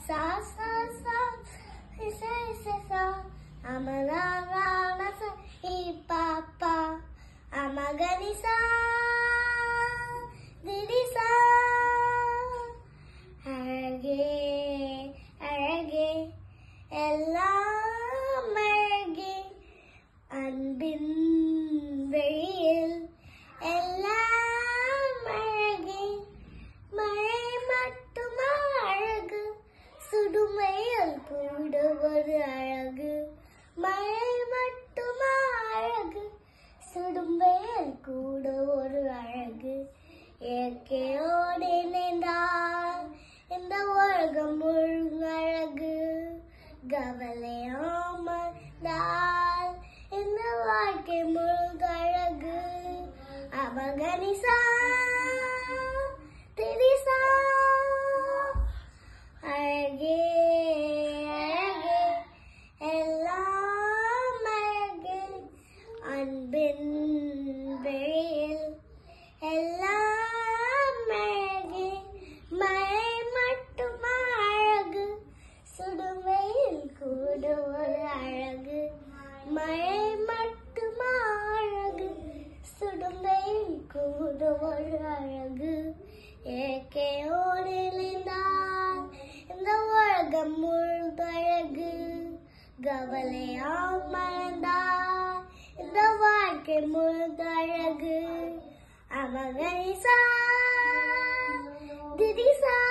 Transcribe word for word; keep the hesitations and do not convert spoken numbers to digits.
sa sa sa sa sa sa amalala sa ipapa amaganisa didisa arage arage ellam arage anbin veril ellam arage mare mattuma aragu sudumayal kuda oru aragu mare mattuma aragu சுடும்பேல் கூட ஒரு அழகு இயற்கையோடு இணைந்தால் இந்த உலகம் முழுங்கழகு கவலையாமல் இந்த வாழ்க்கை முழுங்கழகு அமகனிசா திரிசா அழகே அழகே எல்லாம் அழகே அன்பின் வெயில் எல்லாம் அழகு மழை மட்டுமா அழகு சுடுமையில் கூட ஒரு அழகு மழை மட்டுமா அழகு சுடுமையில் கூட ஒரு அழகு இயற்கையோடு இணைந்தால் இந்த உலகம் முழுங்கழகு கவலையால் மறந்தால் இந்த வாழ்க்கை முழுங்கழகு அமகனிசா திதிசா